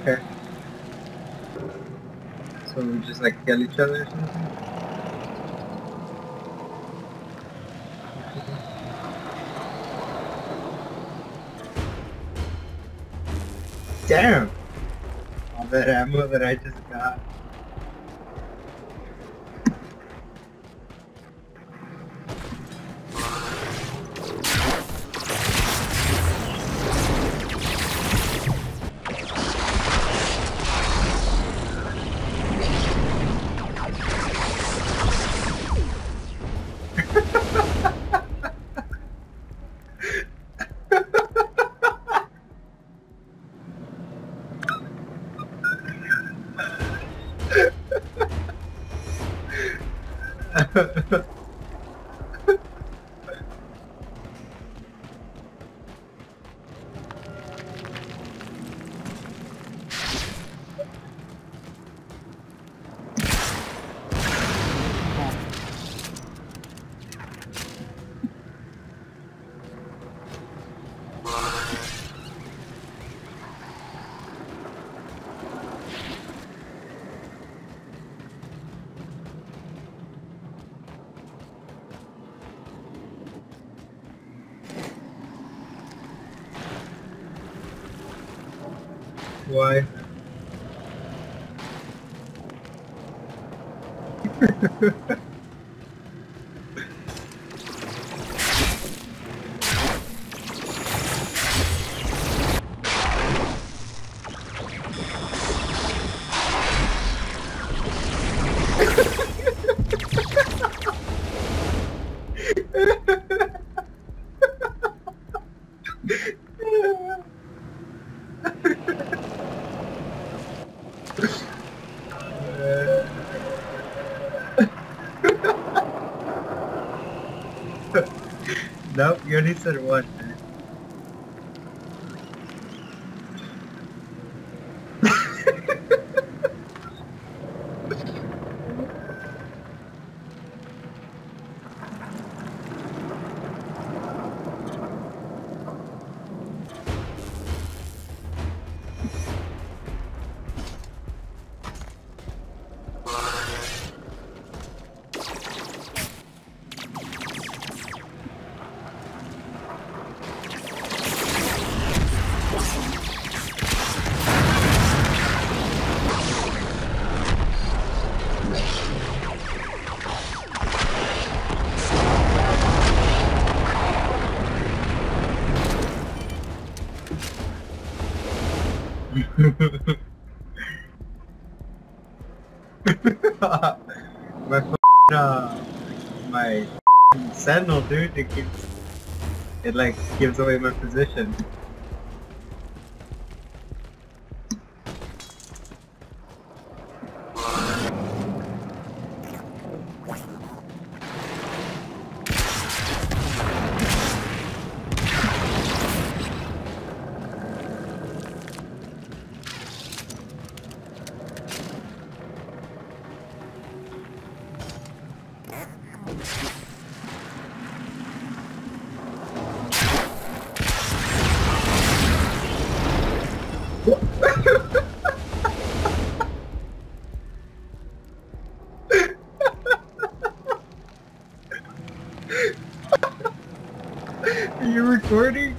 Okay. So we just like kill each other or something? Damn! All that ammo that I just got. Why? Nope, you only said one, man. My my sentinel, dude, it like gives away my position. Are you recording?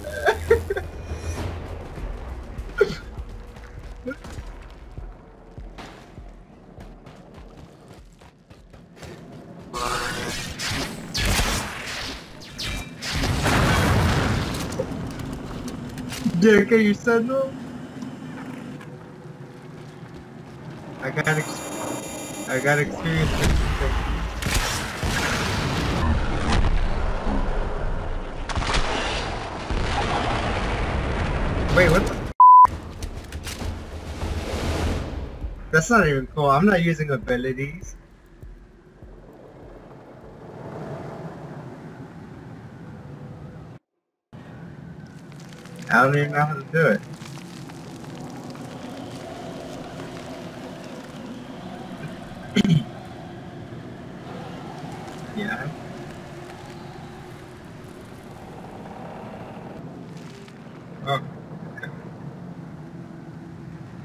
Derek, are you sentinel? I got experience with this thing. Wait, what the f? That's not even cool. I'm not using abilities. I don't even know how to do it. Yeah. Oh.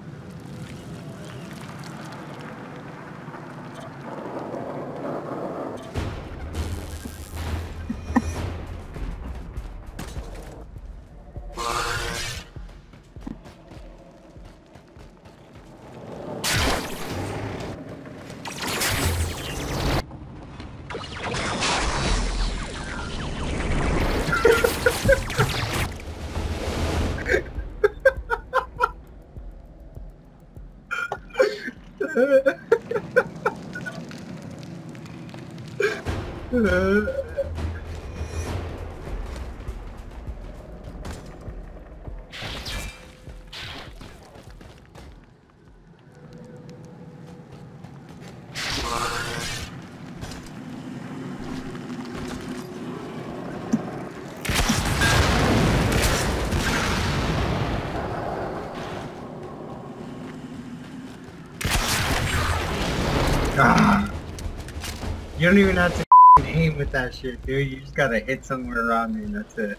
Ah, you don't even have to aim with that shit, dude. You just gotta hit somewhere around me and that's it.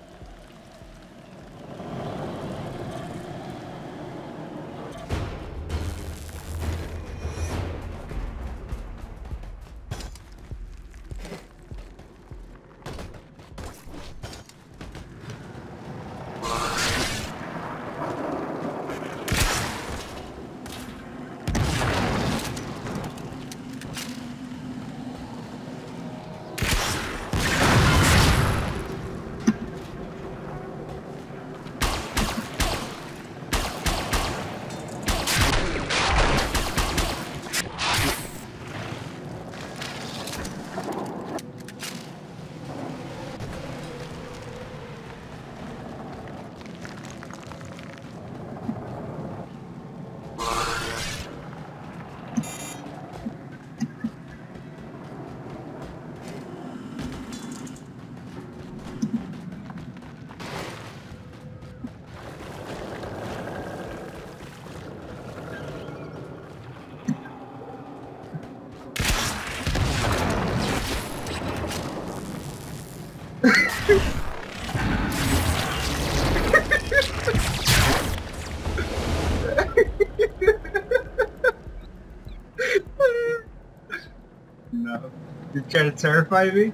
No. You're trying to terrify me?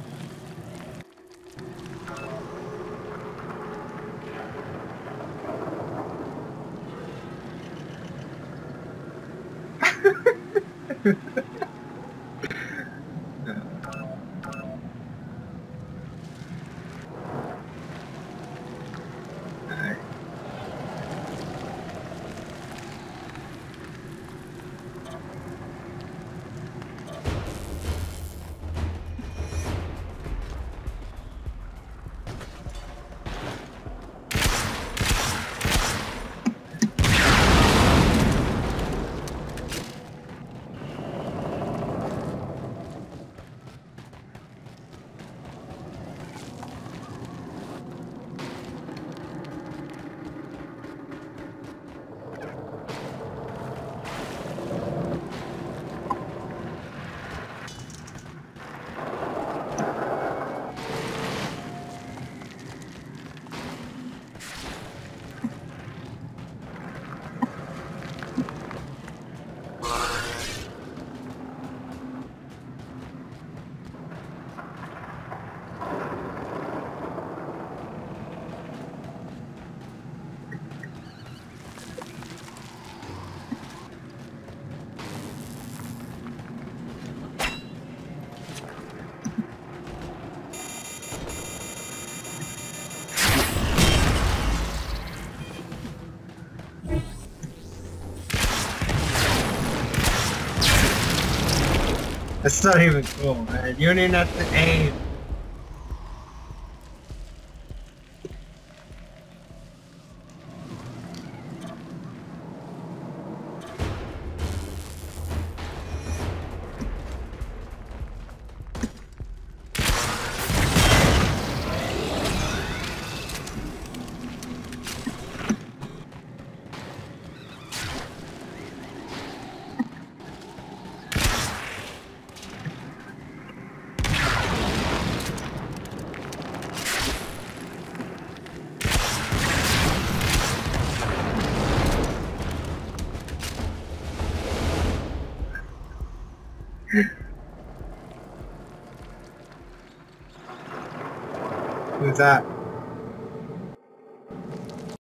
Alright. That's not even cool, man. You don't even have to aim. Who's that?